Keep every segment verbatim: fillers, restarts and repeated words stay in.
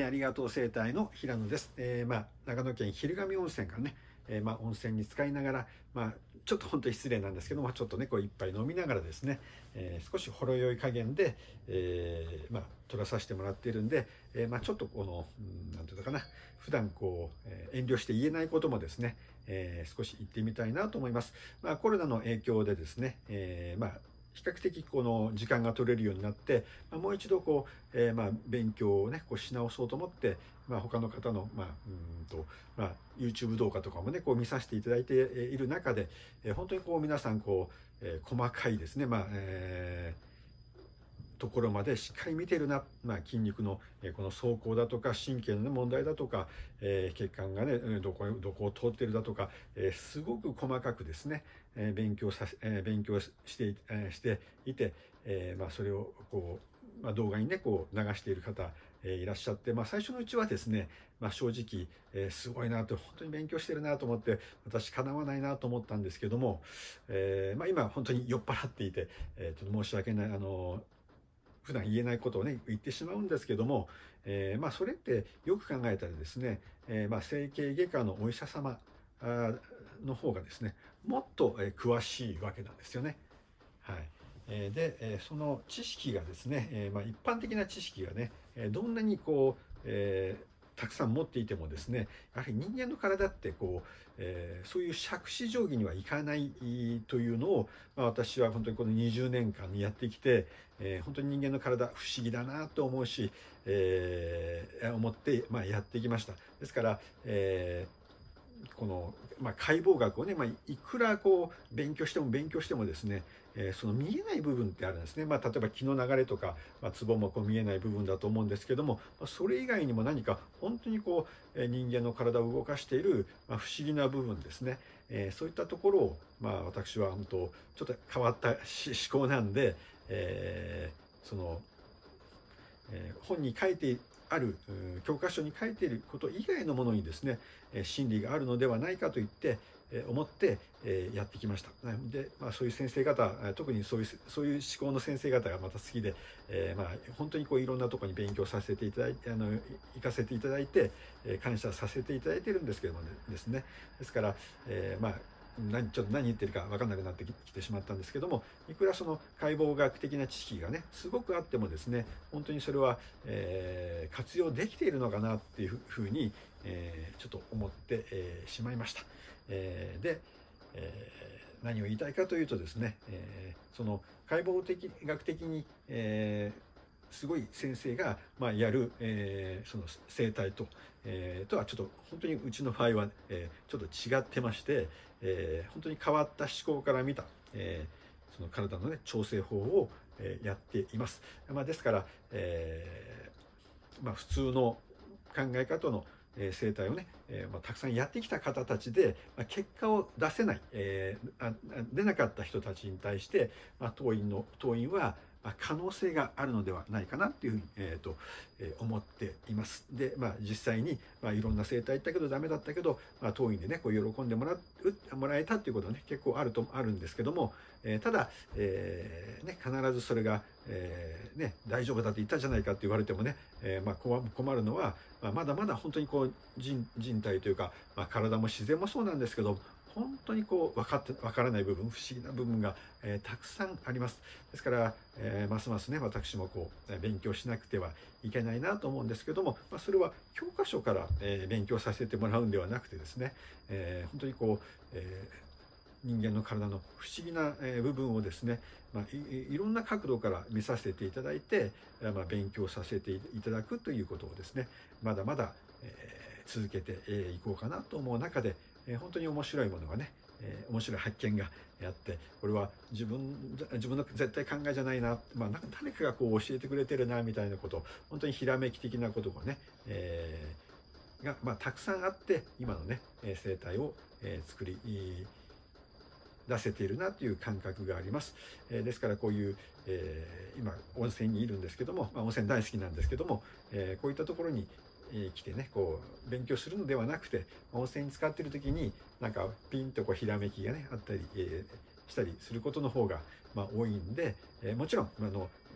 ありがとう生態の平野です。えー、まあ、長野県昼上温泉からね、えー、まあ、温泉に使いながら、まあ、ちょっと本当に失礼なんですけども、ちょっとね、こう一杯飲みながらですね、えー、少しほろ酔い加減で、えー、まあ、撮らさせてもらっているんで、えー、まあ、ちょっとこの、うん、なんていうのかな、普段こう、えー、遠慮して言えないこともですね、えー、少し言ってみたいなと思います。まあ、コロナの影響でですね、えー、まあ、比較的この時間が取れるようになって、まあ、もう一度こう、えー、まあ勉強をねこうし直そうと思って、まあ、他の方の、まあうんとまあ、YouTube 動画とかもねこう見させていただいている中で、えー、本当にこう皆さんこう、えー、細かいですね、まあえーところまでしっかり見てるな、まあ、筋肉の、えー、この走行だとか神経の、ね、問題だとか、えー、血管がねどこどこを通ってるだとか、えー、すごく細かくですね、えー、勉強させ、えー、勉強して、えー、していて、えーまあ、それをこう、まあ、動画にねこう流している方、えー、いらっしゃって、まあ、最初のうちはですね、まあ、正直、えー、すごいなと本当に勉強してるなと思って私かなわないなと思ったんですけども、えーまあ、今本当に酔っ払っていて、えー、ちょっと申し訳ないあの普段言えないことをね言ってしまうんですけども、えー、まあそれってよく考えたらですね、えー、まあ整形外科のお医者様の方がですねもっと詳しいわけなんですよね。はい。えー、で、えー、その知識がですね、えー、まあ一般的な知識がね、どんなにこう、えーたくさん持っていてもですね、やはり人間の体ってこう、えー、そういう杓子定規にはいかないというのを、まあ、私は本当にこのにじゅうねんかんやってきて、えー、本当に人間の体不思議だなと思うし、えー、思って、まあ、やってきました。ですから、えーこの、まあ、解剖学をね、まあ、いくらこう勉強しても勉強してもですね、えー、その見えない部分ってあるんですね。まあ、例えば気の流れとか、まあ、ツボもこう見えない部分だと思うんですけども、まあ、それ以外にも何か本当にこう、えー、人間の体を動かしている、まあ、不思議な部分ですね。えー、そういったところを、まあ、私は本当ちょっと変わった思考なんで、えー、その、えー、本に書いてある教科書に書いていること以外のものにですね真理があるのではないかと言って思ってやってきました。で、まあ、そういう先生方特にそういうそういう思考の先生方がまた好きで、えー、まあ本当にこういろんなところに勉強させていただいてあの行かせていただいて感謝させていただいているんですけどもねですねですから、えー、まあ何ちょっと何言ってるか分かんなくなってきてしまったんですけども、いくらその解剖学的な知識がねすごくあってもですね本当にそれは、えー、活用できているのかなっていうふうに、えー、ちょっと思って、えー、しまいました。えー、で、えー、何を言いたいかというとですね、えー、その解剖的学的に、えーすごい先生が、まあ、やる、えー、その生態と、えー、とはちょっと本当にうちの場合は、えー、ちょっと違ってまして、えー、本当に変わった思考から見た、えー、その体のね調整法を、えー、やっています。まあ、ですから、えーまあ、普通の考え方の生態をね、えーまあ、たくさんやってきた方たちで、まあ、結果を出せない、えー、あ出なかった人たちに対して、まあ、当院の当院は可能性があるのではないかなっていうふうに、えーとえー、思っています。で、まあ、実際に、まあ、いろんな生態行ったけどダメだったけど、まあ、当院でねこう喜んでもらうもらえたっていうことはね結構あるとあるんですけども、えー、ただ、えーね、必ずそれが、えーね、大丈夫だって言ったじゃないかって言われてもね、えーまあ、困るのは、まあ、まだまだ本当にこう 人, 人体というか、まあ、体も自然もそうなんですけど本当にこう分かって分からない部分不思議な部分が、えー、たくさんあります。ですから、えー、ますますね私もこう勉強しなくてはいけないなと思うんですけども、まあ、それは教科書から、えー、勉強させてもらうんではなくてですね、えー、本当にこう、えー人間の体の不思議な部分をですね、まあ、い, いろんな角度から見させていただいて、まあ、勉強させていただくということをですねまだまだ、えー、続けていこうかなと思う中で、えー、本当に面白いものがね、えー、面白い発見があってこれは自分自分の絶対考えじゃないな、まあ、なんか誰かがこう教えてくれてるなみたいなこと本当にひらめき的なことがね、えー、が、まあ、たくさんあって今のね生態を、えー、作り出せているなという感覚があります。えー、ですからこういう、えー、今温泉にいるんですけども、まあ、温泉大好きなんですけども、えー、こういったところに来てねこう勉強するのではなくて温泉に使っている時になんかピンとこうひらめきがねあったり、えー、したりすることの方が、まあ、多いんで、えー、もちろんあの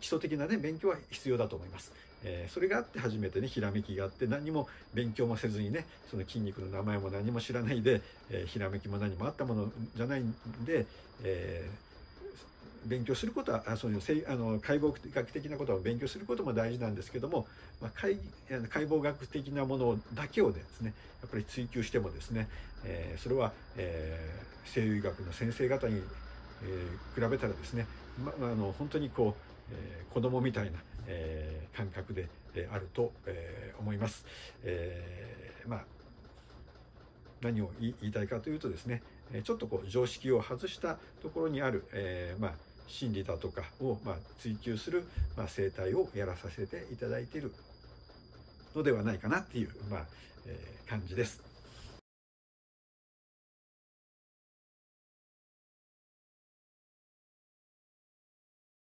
基礎的なね勉強は必要だと思います。えー、それがあって初めてねひらめきがあって、何も勉強もせずにねその筋肉の名前も何も知らないで、えー、ひらめきも何もあったものじゃないんで、えー勉強することは、そういうあの解剖学的なことを勉強することも大事なんですけども、まあ、解解剖学的なものだけをですねやっぱり追求してもですね、えー、それは、えー、西洋医学の先生方に、えー、比べたらですね、ま、あの本当にこう、えー、子供みたいな、えー、感覚で、えー、あると、えー、思います。えー、まあ何を言いたいかというとですね、ちょっとこう常識を外したところにある、えー、まあ心理だとかをまあ追求する、まあ、生態をやらさせていただいているのではないかなっていう、まあえー、感じです。